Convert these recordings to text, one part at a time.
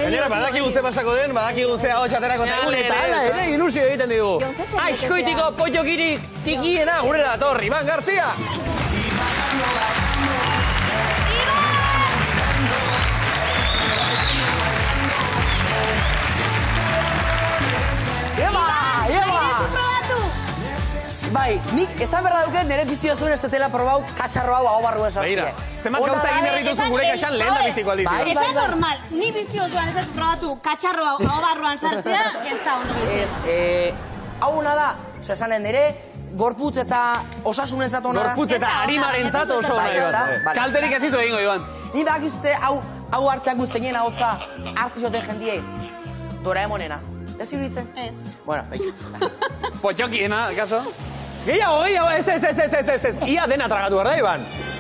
Gainera, badaki guzti pasako den, badaki guzti hau txaterako zegoen, eta ala ere ilusio egiten digu. Aizkoitiko potxokirik txikiena gurera dator, Iban Gartzia! Bai, nik esan berra duket nire bizio zuen estetela probau katxarro hau hau barruen sartzea. Beira, zemat gauza egin errituzun gure kaxan lehen da biziko aldizio. Ez da normal, ni bizio zuen ez probatu katxarro hau barruan sartzea, ez da ondo bizio. Ez, hau hona da, zesanen nire, gorputz eta osasunentzat hona da. Gorputz eta harimarentzat oso hona, Iban. Kalterik ez izo egingo, Iban. Ni bakizute hau hartzeak guztenien hotza hartzizoten jendiei. Doraemonena. Ez iruditzen? Ez. Bueno, behi. Potxokiena, kaso? Gehiago, ez. Ia dena tragatu behar da, Iban.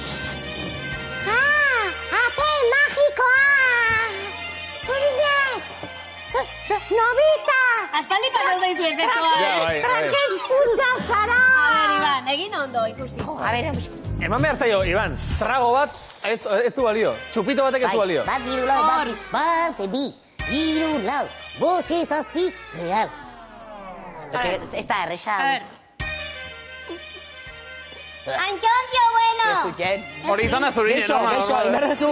Ate magikoa! Zurinek! Nobita! Aspaldi pasau daizu efektua. Traketz kutsa zara! A ver, Iban, egin ondo, ikusi. A ver, Eman behar zaio, Iban, trago bat ez du balio. Txupito batek ez du balio. Bat, hiru, lau, bat, bi, hiru, lau, bost, zazpi, real. Ez da erresa. A ver. Antonio bueno! Hori zona zurine, normal. Geixo, inberdezu.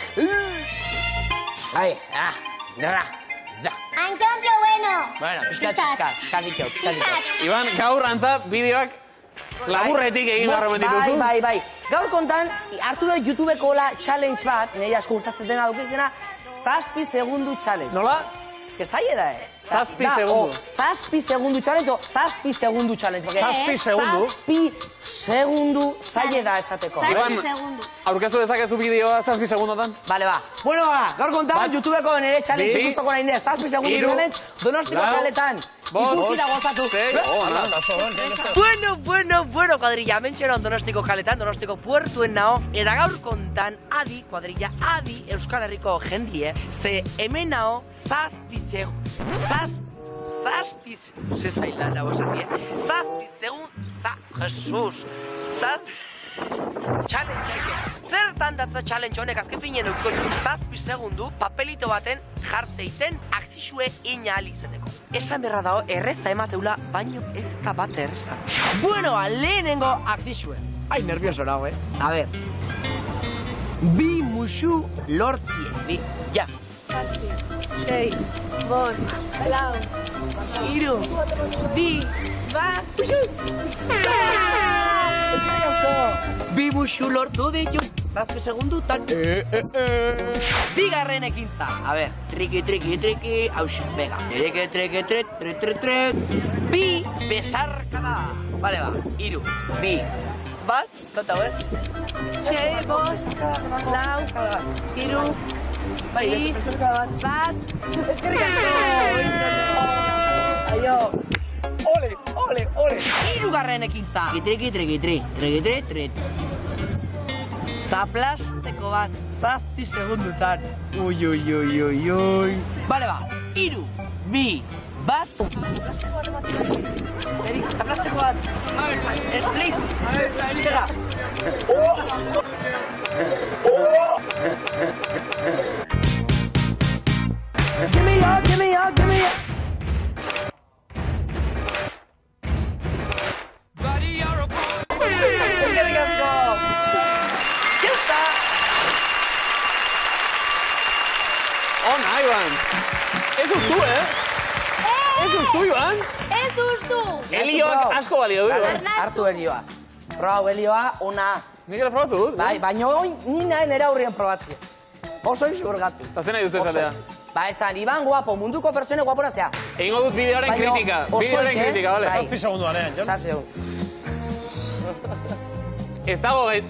Ai, nera. Antonio bueno! Bueno, pixkat. Iban, gaur antza bideoak laburretik egin barromen dituzu. Bai. Gaur kontan, hartu da YouTubeko challenge bat, nire asko gustatzen dena dukizena, 7 segundu challenge. Nola? Ez zaila da, 7 segundu. 7 segundu challenge, o 7 segundu challenge. 7 segundu? 7 segundu zaila da esateko. Iban, aurkezu dezakezu bideoa 7 segundotan? Vale, ba. Bueno, gaur kontan, YouTubeko nire challenge ikustoko nahi dira, 7 segundu challenge, Donostiko kaletan. Ikusi da gozatu. Bueno, cuadrilla, mentxeron Donostiko kaletan, Donostiko puertuen nao, eta gaur kontan, cuadrilla, Euskal Herriko jendie, ze hemen nao, zazpi challenge aike. Zertan datza challenge honek azken finen eusko 7 segundu papelito baten jarteiten akzizue ina alizeneko. Esan berra dao, erreza emateula, baino ez da bat erreza. Bueno, lehenengo akzizue. Ai, nervioso nago, A ver. Bi musu lortie. Bi, ja. 6, 5, 4, 3, 2, 1, Bi musu lortu ditut 7 segundutan. Bigarren ekintza. A ver, triki, hausen, venga. Triki, bi besarkada. Vale, ba, 3, 2, 1, konta, 6, 5, 4, 3, 2, 1. Eskerrik asko. Aio. Ole. Hirugarren ekintza. Triki. Zaplasteko bat, 7 segundutan. Ui. Bale ba, 3, 2, 1. Zaplasteko bat. Split. Txega. Give me your. Ona, Iban. Ez ustu, Ez ustu, Iban. Ez ustu. Helioak asko balio du, Iban. Hartu helioa. Probau helioa, ona. Nik ere probatu dut. Bai, baina nina nire aurrien probatzea. Oso izurgatu. Eta zena duzu esatea? Ba, esan, Iban guapo, munduko pertsone guapona zea. Egingo dut bideoaren kritika. Bideoaren kritika, bale? 7 segunduarean, jo? 7 segundu. Ez dago gait.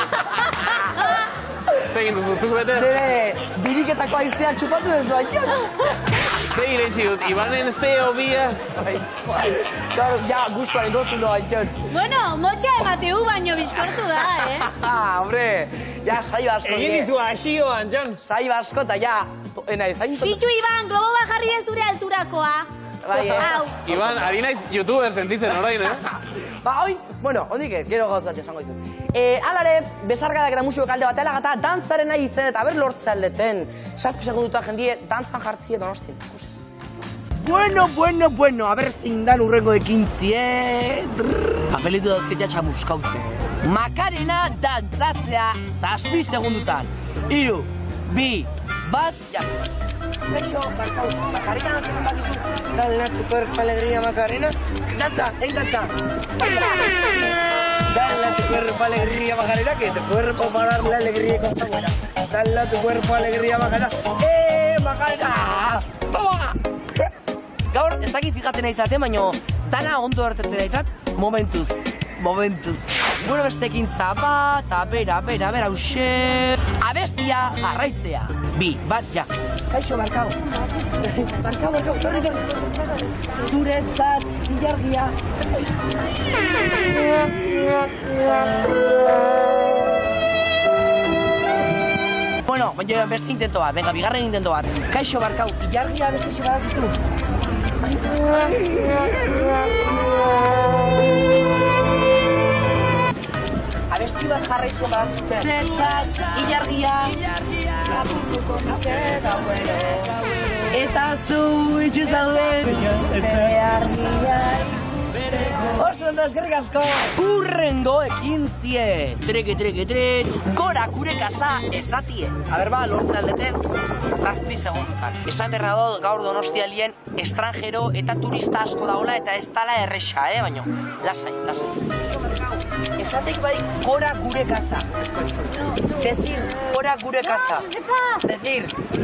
Zegin duzu, zuk bete? Nire, biriketako aizea txupatu dezu, aion. Zegin entzi dut, Ibanen zeo bia. Claro, ja, guztuaren gozundo, aion. Bueno, motxa emateu baino bizkortu da, Hombre, ja, saio asko. Egin dizu asioan, Jon. Saio asko, eta ja, ezain. Zitu, Iban, globo bat jarri dezure alturakoa. Bai, Hau. Iban, ari naiz youtuber sentitzen orain, Ba, oin, Bueno, hondik, gero gauz bat esango izut. Alare, besarkadak eta musiko kalde bat elagata, dantzaren nahi izen eta ber lortze aldeten. 7 segunduta jendie, dantzan jartzie donostin. Bueno, a ber zein dan urrengo ekintzie. Papelitu dauzketia txamuskaute. Makarena dantzatzea 7 segundutan. 3, 2, 1, ja. Kaixo, barkau, Macarena dantzatzen bakizu. Dale tu cuerpo alegría, Macarena. Danza, danza. Dale tu cuerpo alegría, Macarena, que tu cuerpo para darle alegría y cosa buena. Dale tu cuerpo alegría, Macarena. Macarena! Toma! Gaur, ez dakit fijatzen naizate, baina dana ondo hartatzen naizat, momentuz. Gure bestekin zapa, eta bera, hause. Abestia jarraitzea. 2, 1, ja. Kaixo, barkau. Barkau, torri. Zuretzat, ilargia. Bueno, baina beste intento bat, venga, bigarren intento bat. Kaixo, barkau, ilargia beste xibadak iztu. Abesti bat jarraitzen bat zuten. Zetzat, ilargia. Eta zu itxizalden. Oso ondo, eskerrik asko. Urrengo ekintzie. Trek. Gora gure kasa esatie. Aber ba, lortze aldeten 7 segundutan. Esan berra dut gaur Donostialdien estrangero eta turista asko daola eta ez dala erresa, baina lasai. Esateik badik gora gure kasa. Decir, gora gure kasa. Decir,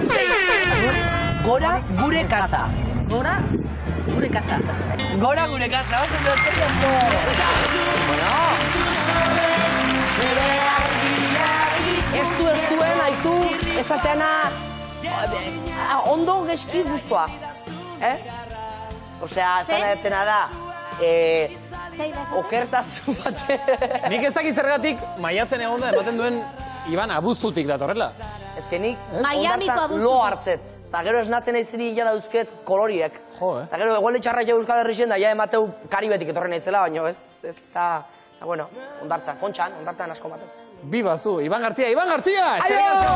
gora gure kasa. Gora gure kasa. Gora gure kasa, oso ondo, eskerrik asko. Estuen, haizu, esateanaz, ondo geski guztua. Osea, esan edetena da, okertasun bate. Nik ez dakiz zergatik maiatzen egon da ematen duen Iban abuztutik datorrela. Ez que nik Miamiko ondartzan abuztutik. lo hartzet. Eta gero esnatzen aiziri ja dauzket koloriek. Jo, Eta gero egualde txarra ja Euskal Herrixen da ja emateu Karibetik etorren aizela, baina ez da, bueno, ondartzan, ondartzan asko mateu. Bi bazu, Iban Gartzia! Eskerrik asko!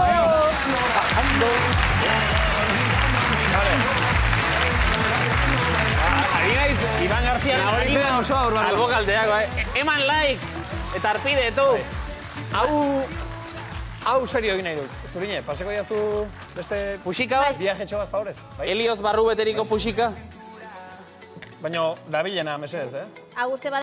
Adinaiz, Iban Gartzia anima osoa urban. Albokaldeak, bai. Eman like eta arpide, tu. Hau serio egin nahi dut. Zurine, paseko jazu beste Puxika bat? viajetxo bat favorez. Elioz barru beteriko puxika. Baina, dabilena, mesedez, Auguste